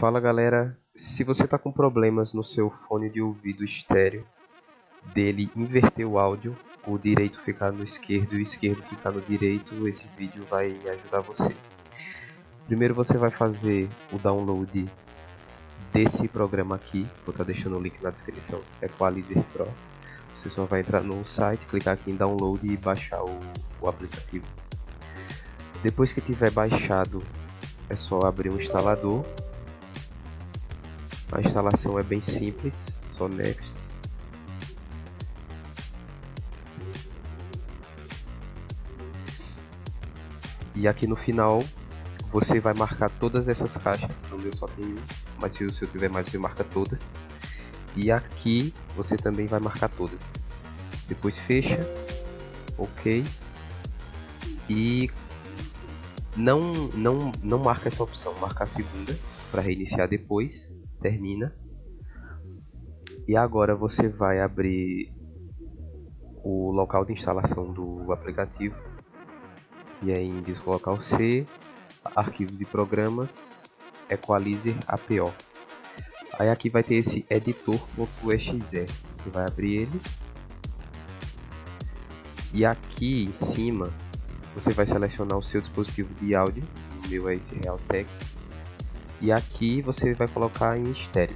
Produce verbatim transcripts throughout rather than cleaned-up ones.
Fala galera, se você está com problemas no seu fone de ouvido estéreo, dele inverter o áudio, o direito ficar no esquerdo e o esquerdo ficar no direito, esse vídeo vai ajudar você. Primeiro você vai fazer o download desse programa aqui, vou estar deixando o link na descrição, Equalizer Pro. Você só vai entrar no site, clicar aqui em download e baixar o, o aplicativo. Depois que tiver baixado, é só abrir o instalador. A instalação é bem simples, só next. E aqui no final você vai marcar todas essas caixas. No meu só tem um, mas se o seu tiver mais você marca todas. E aqui você também vai marcar todas. Depois fecha, ok. E não não não marca essa opção, marca a segunda para reiniciar depois. Termina. E agora você vai abrir o local de instalação do aplicativo. E aí em disco local C, arquivo de programas, Equalizer A P O. Aí aqui vai ter esse editor.exe. Você vai abrir ele. E aqui em cima você vai selecionar o seu dispositivo de áudio. O meu é esse Realtek. E aqui você vai colocar em estéreo.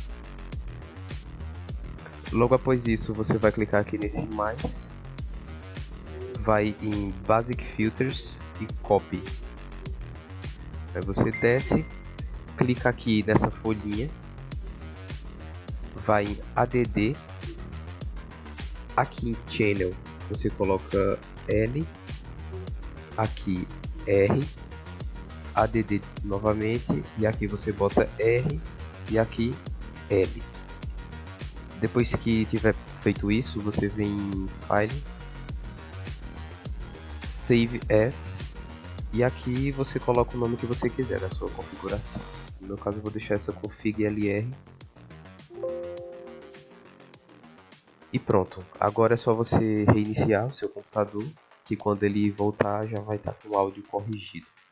Logo após isso você vai clicar aqui nesse mais, vai em Basic Filters e Copy. Aí você desce, clica aqui nessa folhinha, vai em A D D, aqui em Channel você coloca L, aqui R, A D D novamente, e aqui você bota R e aqui L. Depois que tiver feito isso, você vem em File, Save As, e aqui você coloca o nome que você quiser da sua configuração. No meu caso eu vou deixar essa config L R. E pronto, agora é só você reiniciar o seu computador, que quando ele voltar já vai estar com o áudio corrigido.